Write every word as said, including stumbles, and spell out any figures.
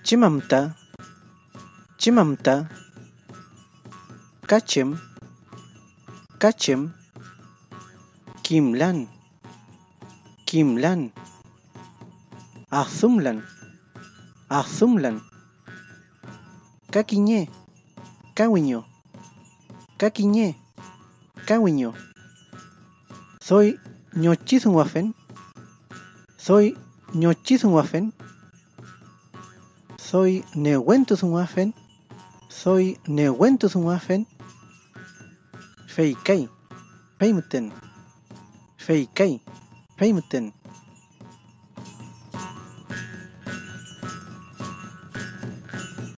Chimamta, chimamta, kachim, kachim, kimlan, kimlan, azumlan, azumlan, kakiñe, kawiño, kakiñe, kawiño. Soy ñochizunwafen, soy ñochizunwafen, soy newentusunwafen, soy newentusunwafen, feikay, feimuten, feikay, feimuten.